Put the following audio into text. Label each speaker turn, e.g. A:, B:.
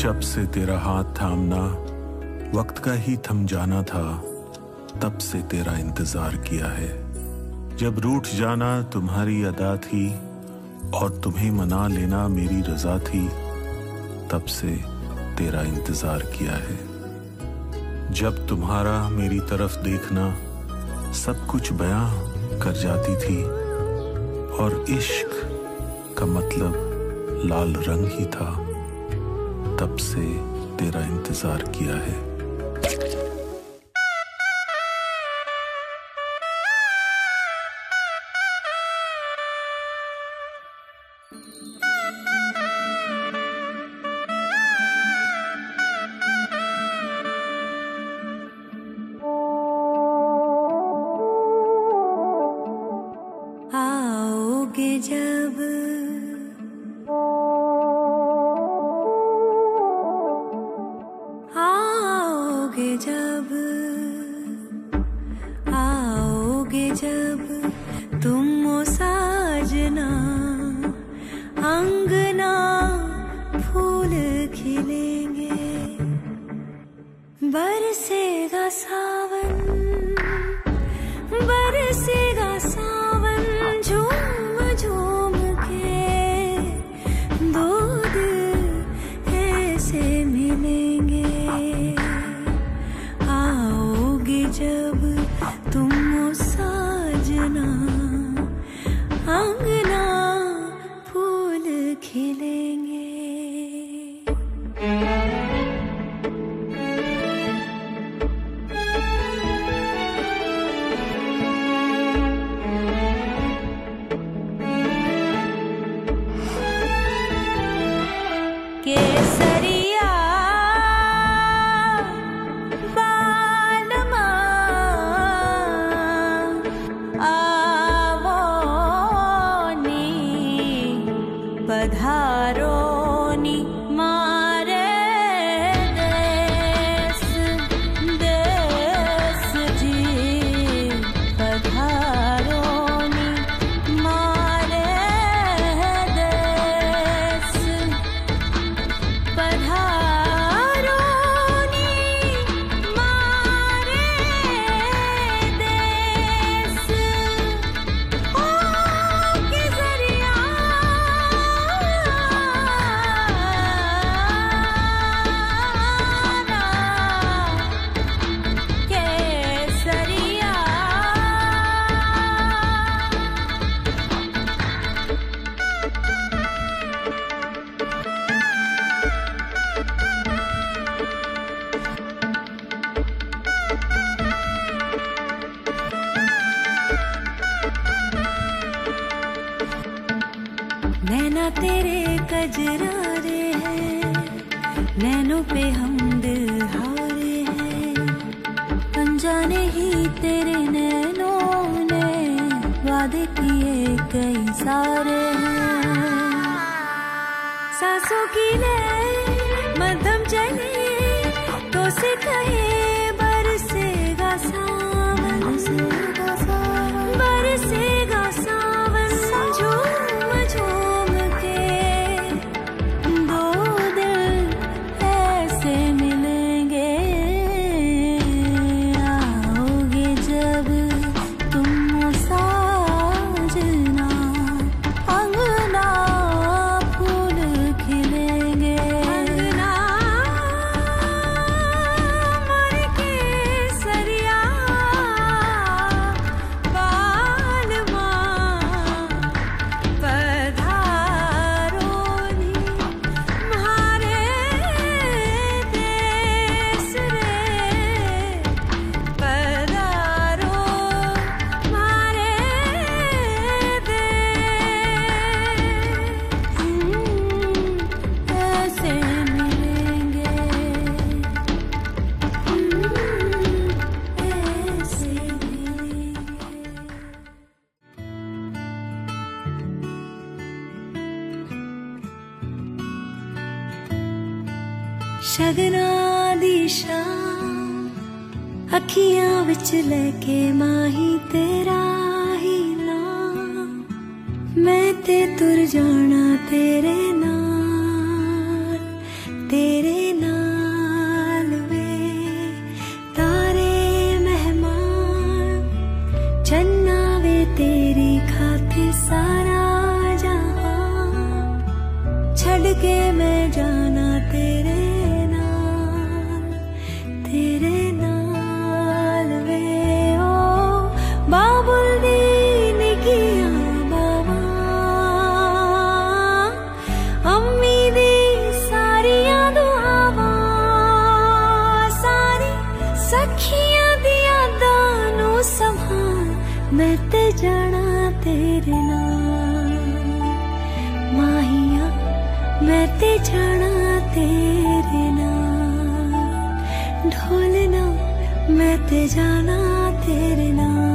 A: जब से तेरा हाथ थामना वक्त का ही थम जाना था, तब से तेरा इंतजार किया है। जब रूठ जाना तुम्हारी अदा थी और तुम्हें मना लेना मेरी रजा थी, तब से तेरा इंतजार किया है। जब तुम्हारा मेरी तरफ देखना सब कुछ बयां कर जाती थी और इश्क का मतलब लाल रंग ही था, तब से तेरा इंतजार किया है।
B: आओगे जब आओगे जब आओगे जब तुम ओ साजना, अंगना फूल खिलेंगे, बरसेगा सावन, बरसेगा सावन, झूम झूम के दो दिल ऐसे मिलेंगे। आओगे जब तुम ओ साजना, अंगना फूल खिलेंगे। केसरिया बालमा आवो नी, पधारो नी मारे देश, देश जी पधारो नी मारे देश, पधारो नी मारे देश। ओ केसरिया केसरिया। नैना तेरे कजरारे हैं, नैनों पे हम दिल हारे हैं, अनजाने ही तेरे नैनों ने वादे किए कई सारे हैं। सांसों की लय मध्यम चले तो से कहे बरसेगा सावन, बरसेगा सावन, बरसेगा सावन, झूम झूम के दो दिल ऐसे मिलेंगे। आओगे जब तुम साजना, अंगना फूल खिलेंगे, अंगना मोर केसरिया बालमा, पधारो नी म्हारे देश रे, पधारो म्हारे देश। ऐसे मिलेंगे, ऐसे मिलेंगे। शगना दी शाम अखियां विच लेके माही तेरा ही नाम, मैं ते तुर जाना तेरे नाल, तेरे सारा जहां छड़ के मैं जाना तेरे नाल वे ओ बाबुल दी निकिया बाबा अम्मी दी सारियां दुआवां सारी सखियां दी यादां नू संभाल मैं ते जाना तेरे नाल माहिया मैं ते जाना तेरे नाल ढोलना मैं ते जाना तेरे नाल।